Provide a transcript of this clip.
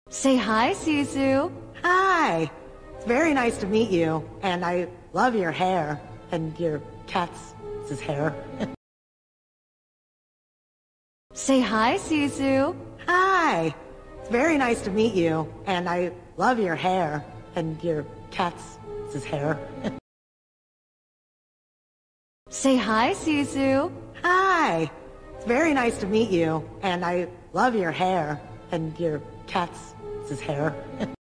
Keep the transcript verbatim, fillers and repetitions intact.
Say hi, Sisu. Hi. It's very nice to meet you, and I love your hair, and your cat's his hair. Say hi, Sisu. Hi. It's very nice to meet you, and I love your hair, and your cat's his hair. Say hi, Sisu. Hi. It's very nice to meet you, and I love your hair, and your cat's his hair.